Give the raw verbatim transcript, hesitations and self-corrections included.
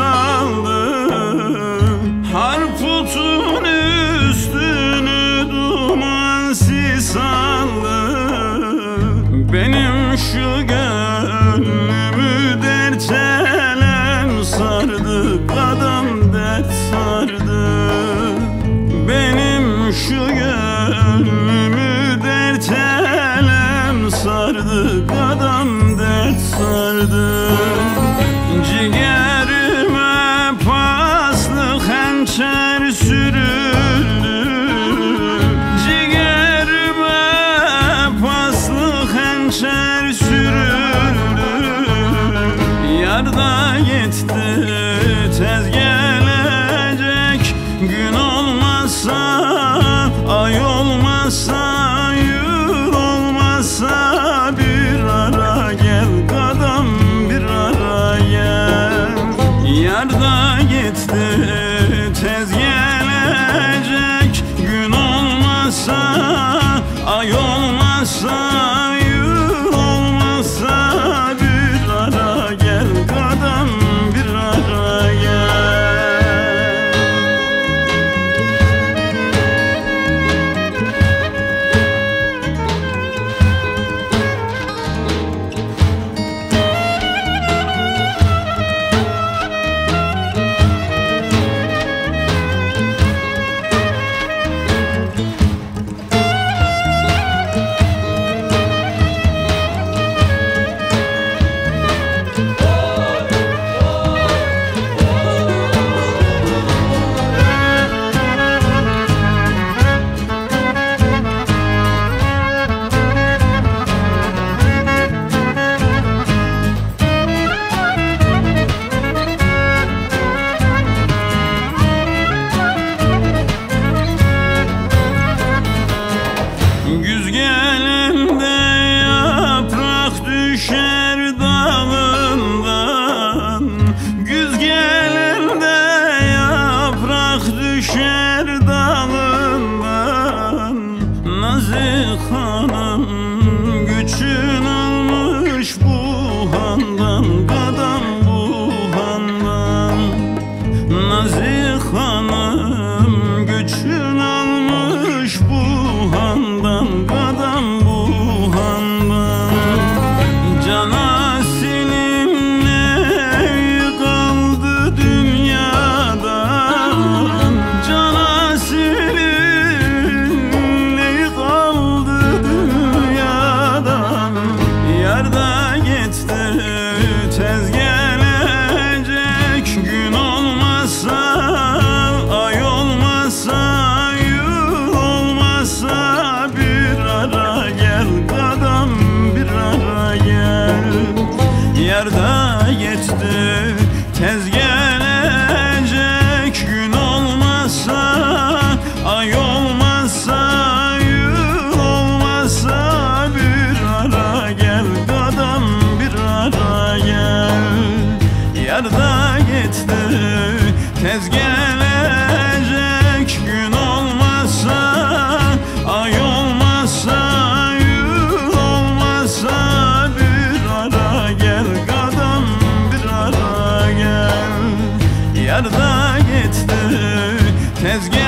kaldı. Harputun üstünü duman sis aldı. Benim şu gönlümü dert elem sardı. Kadam dert sardı. Benim şu gönlümü dert elem sardı. Kadam dert sardı. Ciğerime paslı hançer sürüldü. Ciğerime paslı hançer sürüldü. Yar da gitti tez gelecek. Gün olmazsa, ay olmazsa, yıl olmazsa bir ara gel kadam, bir ara gel. Yar da gitti tez gelecek. Gün olmazsa, ay olmazsa, yıl olmazsa bir ara gel kadam, bir ara gel. Güz gelende yaprak düşer dalından. Güz gelende yaprak düşer dalından. Nazik hanım güçün almış bu handan. Kadam bu handan. Nazik hanım güçün almış bu handan. Kadam bu handan. Cana senin neyi kaldı dünyadan. Cana senin neyi kaldı dünyadan. Yar da gitti tez gelecek. Gün olmazsa, ay olmazsa, yıl olmazsa bir ara gel kadam, bir ara gel. Yar da gitti tez gelecek. Gün olmazsa, ay olmazsa, yıl olmazsa bir ara gel kadam, bir ara gel. Yar da gitti tez gelecek. Gün olmazsa, ay olmazsa, yıl olmazsa bir ara gel kadam, bir ara gel. Yar da gitti tez gelecek.